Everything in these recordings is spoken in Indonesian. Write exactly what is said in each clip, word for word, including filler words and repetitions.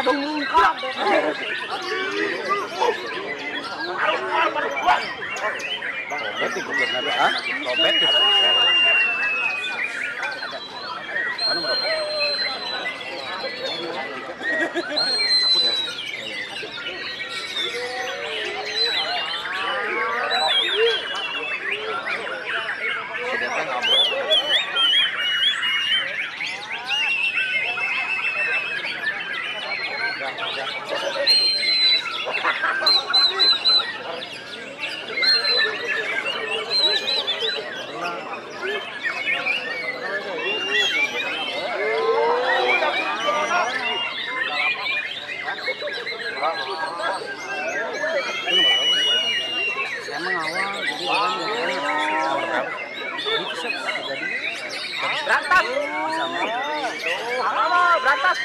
kadung mungkap. Robet itu belum ada, ah? Robet itu. Mana merobet? Aku ya. Sedangkan ngabur. Saya mengawal jadi orang yang berantas sama berantas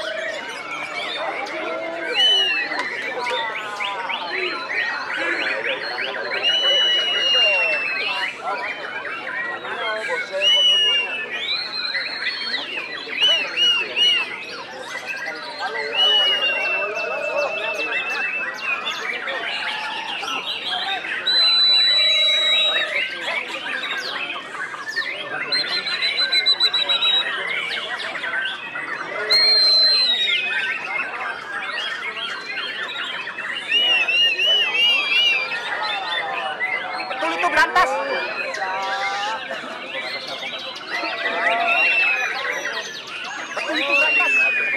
berantas. Betul itu berantas.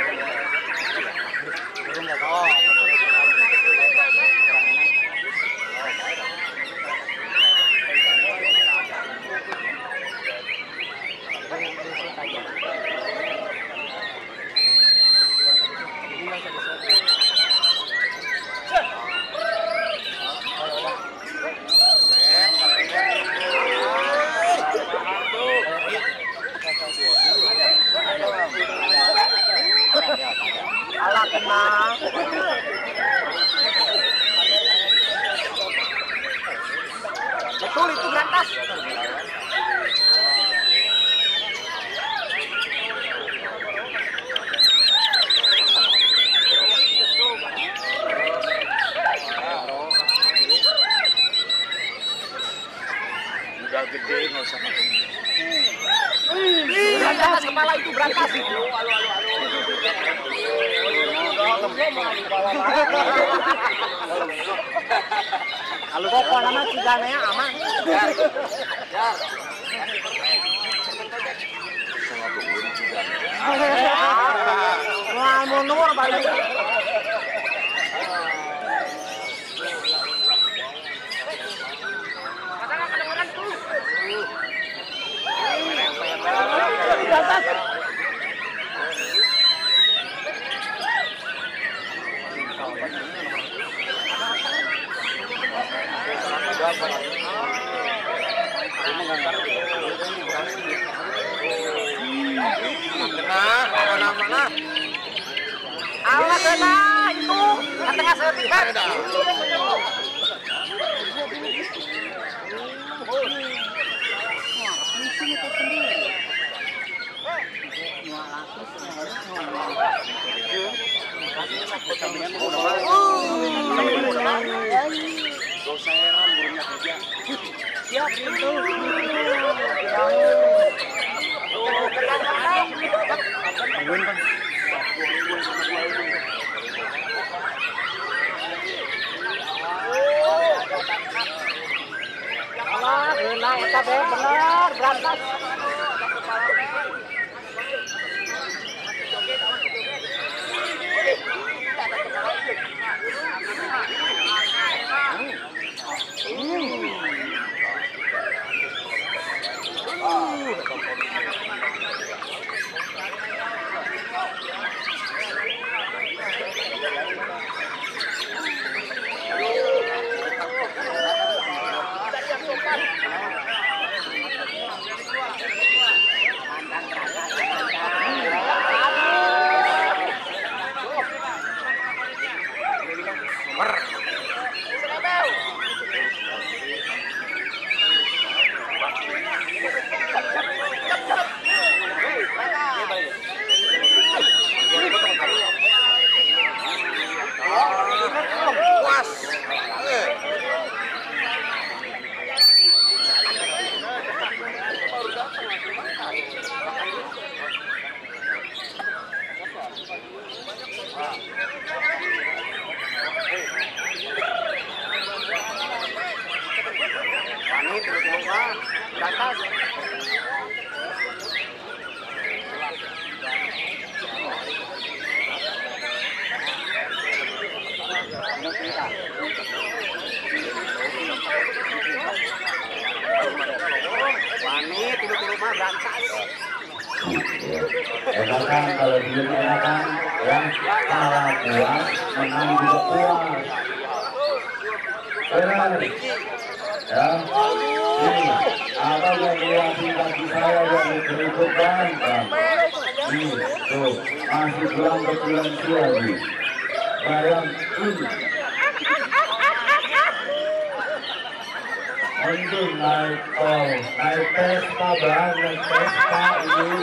Alah kena. Betul itu berantas. Udah gede nggak usah makan. Berantas kepala itu berantas. Kalau pokok nama ciganya aman. Ya. Ya. Sama turun juga. Wah, mau nomor balik. Berantas. Kena, mana mana? Allah kena itu, tengah sertifikat. Dosa heran burungnya kerja. Siap itu. Tungguin kan. Allah, benar, benar, berantas. Wani tidur-tidur mah berantas. Enakan kalau belum enakan yang kalah puas menang juga puas. Benar. Ya. Ini apa yang melewati kaki saya yang berikutkan. Ini tuh masih kurang betulan lagi. Bayang ini. Mending naik tol, naik Vespa bang, naik Vespa ini.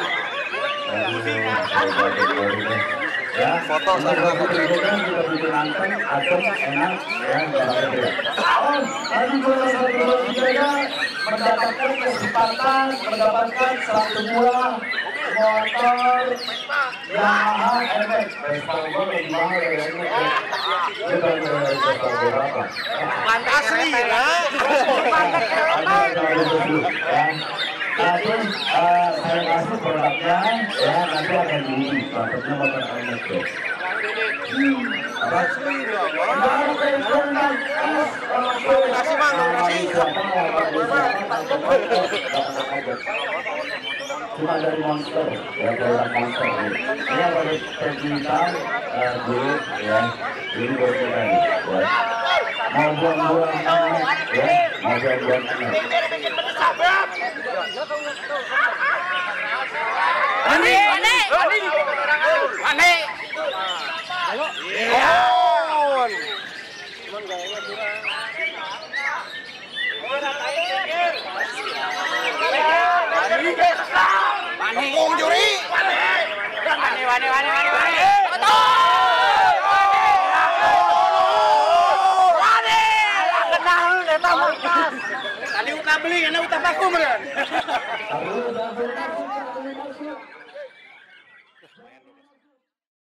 Ya, foto sama berikutnya kita bikin anteng, adem, enak, ya, bahagia. Om, tadi bola satu dua tiga ya, mendapatkan kesempatan, mendapatkan satu buah motor Yamaha M X. Vespa gua lebih mahal ya, ini. Ini kan Vespa berapa? Mantap asli ya. Langsung uh, saya kasih produknya, ya nanti akan diuji. Produknya motor M X. Asli loh. Kasih mang, kasih. Cuma dari Monster, ya produk Monster. Ini ada tercinta dulu, ya. Ini berarti ya. Mau buang-buang anak, ya. Mau buang-buang anak. Ani, ani, ani, ani. Iya. Cuman gayanya kurang. Wani, Om Juri. Wani, wani, wani, wani, wani. Betul. Wani, kenal eta mah. Tadi udah beli, ini udah vakum, Bro.